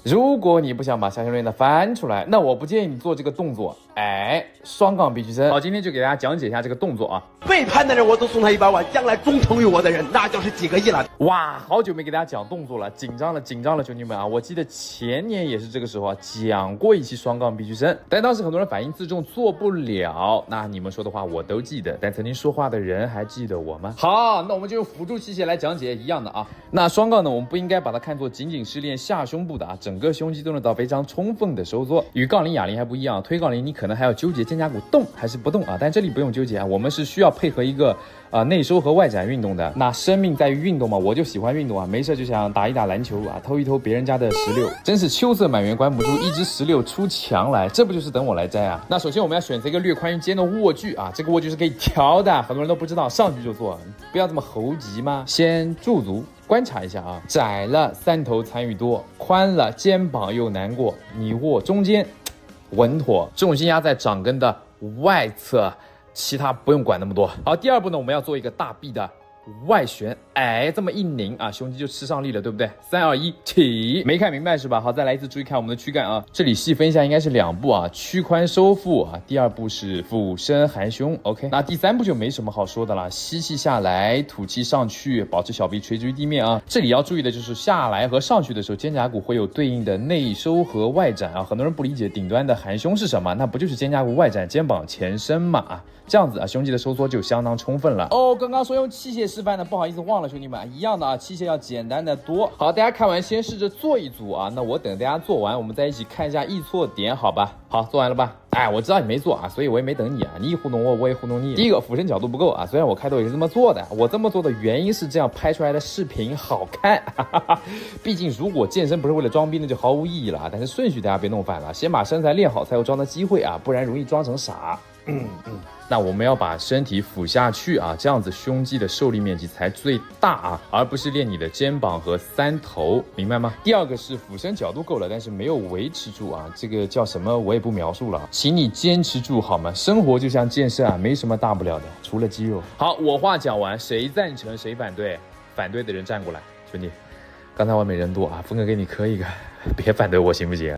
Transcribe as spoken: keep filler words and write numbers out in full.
如果你不想把下胸练的翻出来，那我不建议你做这个动作。哎，双杠臂屈伸。好，今天就给大家讲解一下这个动作啊。 背叛的人我都送他一百万，将来忠诚于我的人那就是几个亿了。 哇，好久没给大家讲动作了，紧张了，紧张了，兄弟们啊！我记得前年也是这个时候啊，讲过一期双杠臂屈伸，但当时很多人反映自重做不了。那你们说的话我都记得，但曾经说话的人还记得我吗？好，那我们就用辅助器械来讲解一样的啊。那双杠呢，我们不应该把它看作仅仅是练下胸部的啊，整个胸肌都能到非常充分的收缩。与杠铃、哑铃还不一样，推杠铃你可能还要纠结肩胛骨动还是不动啊，但这里不用纠结啊，我们是需要配合一个啊、呃、内收和外展运动的。那生命在于运动嘛，我就喜欢运动啊，没事就想打一打篮球啊，偷一偷别人家的石榴，真是秋色满园关不住，一只石榴出墙来，这不就是等我来摘啊？那首先我们要选择一个略宽于肩的握距啊，这个握距是可以调的，很多人都不知道，上去就做，不要这么猴急嘛。先驻足观察一下啊，窄了三头参与多，宽了肩膀又难过，你握中间稳妥，重心压在掌根的外侧，其他不用管那么多。好，第二步呢，我们要做一个大臂的外旋，哎，这么一拧啊，胸肌就吃上力了，对不对？三二一，起！没看明白是吧？好，再来一次，注意看我们的躯干啊，这里细分一下，应该是两步啊，屈髋收腹啊，第二步是俯身含胸 ，OK。那第三步就没什么好说的了，吸气下来，吐气上去，保持小臂垂直于地面啊。这里要注意的就是下来和上去的时候，肩胛骨会有对应的内收和外展啊。很多人不理解顶端的含胸是什么，那不就是肩胛骨外展，肩膀前伸嘛啊？这样子啊，胸肌的收缩就相当充分了。哦，刚刚说用器械示范的，不好意思忘了，兄弟们，一样的啊，器械要简单的多。好，大家看完先试着做一组啊，那我等大家做完，我们再一起看一下易错点，好吧？好，做完了吧？哎，我知道你没做啊，所以我也没等你啊，你一糊弄我，我也糊弄你。第一个俯身角度不够啊，虽然我开头也是这么做的，我这么做的原因是这样拍出来的视频好看，哈哈哈。毕竟如果健身不是为了装逼，那就毫无意义了啊。但是顺序大家别弄反了，先把身材练好才有装的机会啊，不然容易装成傻。嗯嗯，那我们要把身体俯下去啊，这样子胸肌的受力面积才最大啊，而不是练你的肩膀和三头，明白吗？第二个是俯身角度够了，但是没有维持住啊，这个叫什么我也不描述了，请你坚持住好吗？生活就像健身啊，没什么大不了的，除了肌肉。好，我话讲完，谁赞成谁反对？反对的人站过来，兄弟，刚才外面人多啊，峰哥给你磕一个，别反对我行不行？